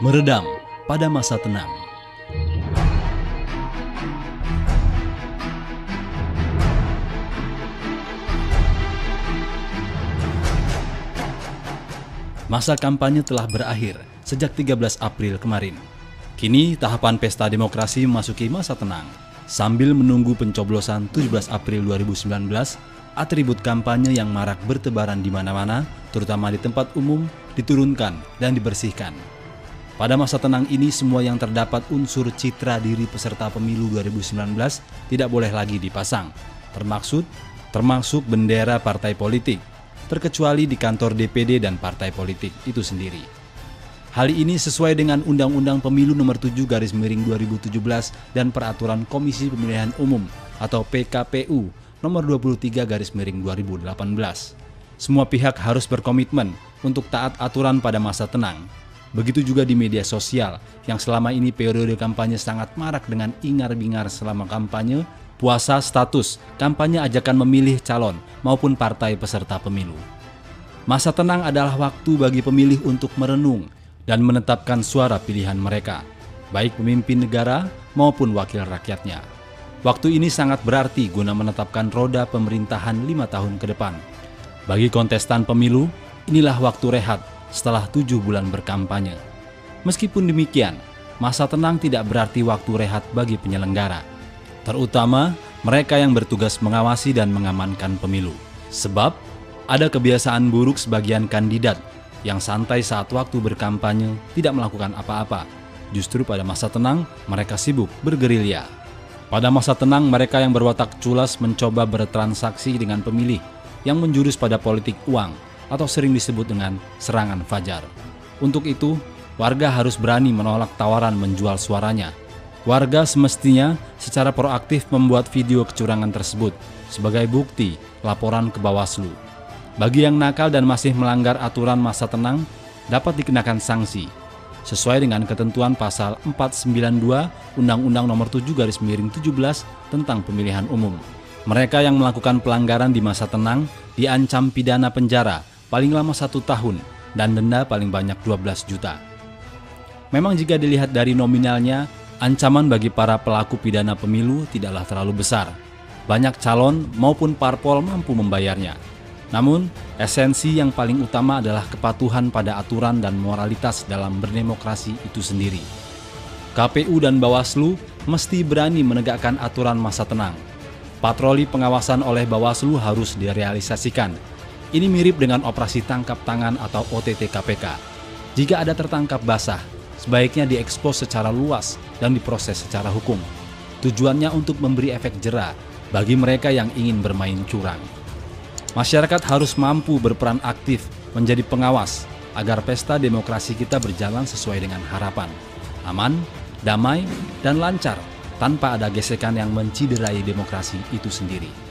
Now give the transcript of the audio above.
Meredam pada masa tenang. Masa kampanye telah berakhir sejak 13 April kemarin. Kini tahapan pesta demokrasi memasuki masa tenang. Sambil menunggu pencoblosan 17 April 2019, atribut kampanye yang marak bertebaran di mana-mana, terutama di tempat umum, diturunkan dan dibersihkan. Pada masa tenang ini, semua yang terdapat unsur citra diri peserta pemilu 2019 tidak boleh lagi dipasang, termasuk bendera partai politik, terkecuali di kantor DPD dan partai politik itu sendiri. Hal ini sesuai dengan Undang-Undang Pemilu Nomor 7/2017 dan Peraturan Komisi Pemilihan Umum atau PKPU Nomor 23/2018. Semua pihak harus berkomitmen untuk taat aturan pada masa tenang. Begitu juga di media sosial yang selama ini periode kampanye sangat marak dengan ingar-bingar selama kampanye, puasa status, kampanye ajakan memilih calon maupun partai peserta pemilu. Masa tenang adalah waktu bagi pemilih untuk merenung dan menetapkan suara pilihan mereka, baik pemimpin negara maupun wakil rakyatnya. Waktu ini sangat berarti guna menetapkan roda pemerintahan 5 tahun ke depan. Bagi kontestan pemilu, inilah waktu rehat setelah 7 bulan berkampanye. Meskipun demikian, masa tenang tidak berarti waktu rehat bagi penyelenggara, terutama mereka yang bertugas mengawasi dan mengamankan pemilu. Sebab, ada kebiasaan buruk sebagian kandidat yang santai saat waktu berkampanye tidak melakukan apa-apa. Justru pada masa tenang, mereka sibuk bergerilya. Pada masa tenang, mereka yang berwatak culas mencoba bertransaksi dengan pemilih yang menjurus pada politik uang atau sering disebut dengan serangan fajar. Untuk itu, warga harus berani menolak tawaran menjual suaranya. Warga semestinya secara proaktif membuat video kecurangan tersebut sebagai bukti laporan ke Bawaslu. Bagi yang nakal dan masih melanggar aturan masa tenang, dapat dikenakan sanksi sesuai dengan ketentuan pasal 492 Undang-Undang Nomor 7/17 tentang Pemilihan Umum. Mereka yang melakukan pelanggaran di masa tenang diancam pidana penjara paling lama 1 tahun dan denda paling banyak 12 juta. Memang jika dilihat dari nominalnya, ancaman bagi para pelaku pidana pemilu tidaklah terlalu besar. Banyak calon maupun parpol mampu membayarnya. Namun, esensi yang paling utama adalah kepatuhan pada aturan dan moralitas dalam berdemokrasi itu sendiri. KPU dan Bawaslu mesti berani menegakkan aturan masa tenang. Patroli pengawasan oleh Bawaslu harus direalisasikan. Ini mirip dengan operasi tangkap tangan atau OTT KPK. Jika ada tertangkap basah, sebaiknya diekspos secara luas dan diproses secara hukum. Tujuannya untuk memberi efek jera bagi mereka yang ingin bermain curang. Masyarakat harus mampu berperan aktif menjadi pengawas agar pesta demokrasi kita berjalan sesuai dengan harapan, aman, damai, dan lancar tanpa ada gesekan yang menciderai demokrasi itu sendiri.